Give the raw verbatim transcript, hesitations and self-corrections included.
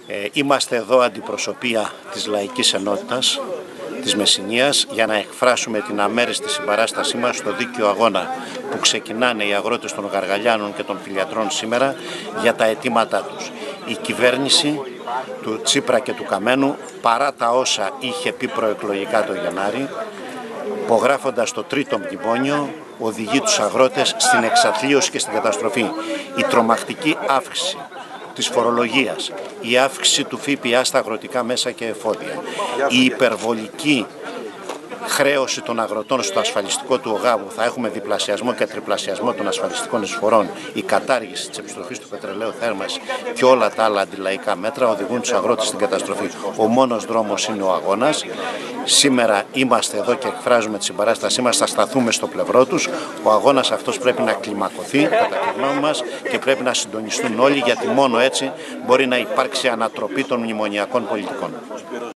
Ε, είμαστε εδώ αντιπροσωπεία της Λαϊκής Ενότητας της Μεσσηνίας για να εκφράσουμε την αμέριστη συμπαράστασή μας στο δίκαιο αγώνα που ξεκινάνε οι αγρότες των Γαργαλιάνων και των Φιλιατρών σήμερα για τα αιτήματά τους. Η κυβέρνηση του Τσίπρα και του Καμένου, παρά τα όσα είχε πει προεκλογικά το Γενάρη, υπογράφοντας το τρίτο μνημόνιο, οδηγεί τους αγρότες στην εξαθλίωση και στην καταστροφή. Η τρομακτική αύξηση της φορολογίας, η αύξηση του ΦΠΑ στα αγροτικά μέσα και εφόδια, η υπερβολική χρέωση των αγροτών στο ασφαλιστικό του ΟΓΑ, που θα έχουμε διπλασιασμό και τριπλασιασμό των ασφαλιστικών εισφορών, η κατάργηση της επιστροφής του πετρελαίου θέρμανσης και όλα τα άλλα αντιλαϊκά μέτρα οδηγούν τους αγρότες στην καταστροφή. Ο μόνος δρόμος είναι ο αγώνας. Σήμερα είμαστε εδώ και εκφράζουμε τη συμπαράστασή μας, θα σταθούμε στο πλευρό τους. Ο αγώνας αυτός πρέπει να κλιμακωθεί κατά τη γνώμη μας και πρέπει να συντονιστούν όλοι, γιατί μόνο έτσι μπορεί να υπάρξει ανατροπή των μνημονιακών πολιτικών.